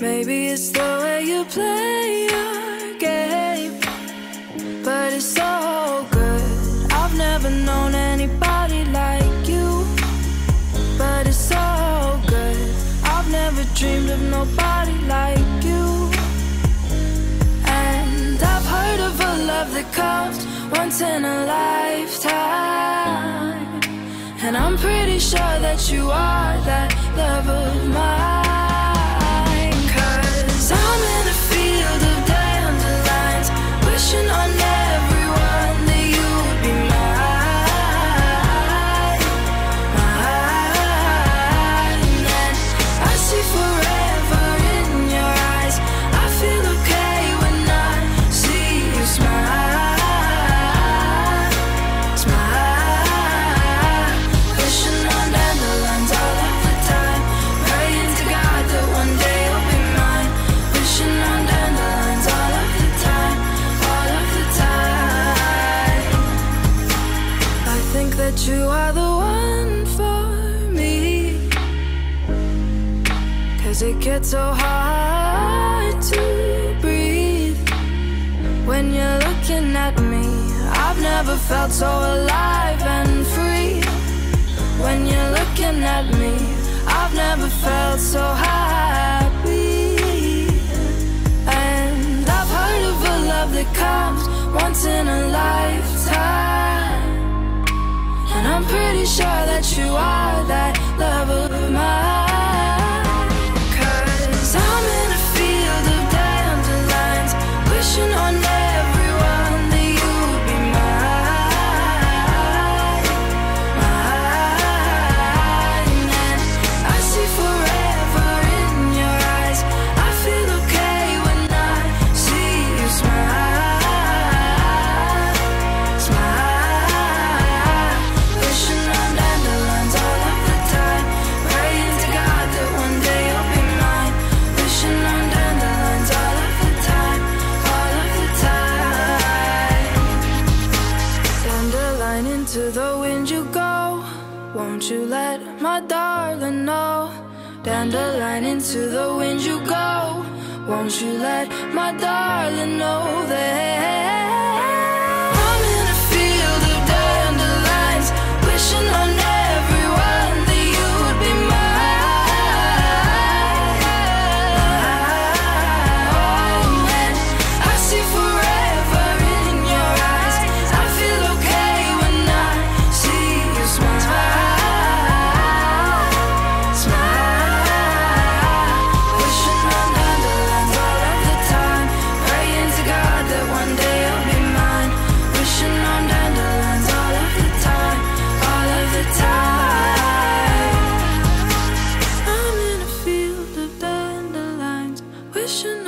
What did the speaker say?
Maybe it's the way you play your game, but it's so good. I've never known anybody like you, but it's so good. I've never dreamed of nobody like you. And I've heard of a love that comes once in a lifetime, and I'm pretty sure that you are that love of mine. 'Cause I'm in a field of dandelions, wishing on everyone that you would be mine, mine. And I see forever in your eyes. I feel okay when I see you smile, smile. Wishing on dandelions all of the time, praying to God that one day you'll be mine. Wishing on dandelions all of the time, all of the time. I think that you are the one for me, 'cause it gets so hard to breathe when you're looking at me. I've never felt so alive and free. When you're looking at me, I've never felt so happy. And I've heard of a love that comes once in a lifetime, and I'm pretty sure that you are that love of mine. 'Cause I'm in a field of dandelions, wishing on everyone that you would be mine, mine. And I see forever in your eyes. I feel okay when I see you smile, smile. Wishing on dandelions all of the time, praying to God that one day you'll be mine. Wishing on dandelions all of the time, all of the time. Dandelion, into the wind you go, won't you let my darling know? Dandelion, into the wind you go, won't you let my darling know that I'm in a field of dandelions, wishing on everyone that you would be mine, mine. And I see forever in your eyes. I feel okay when I see you smile, smile. Wishing on dandelions all of the time, praying to God that one day you'll be mine. Wishing on dandelions all of the time, all of the time. I'm in a field of dandelions, wishing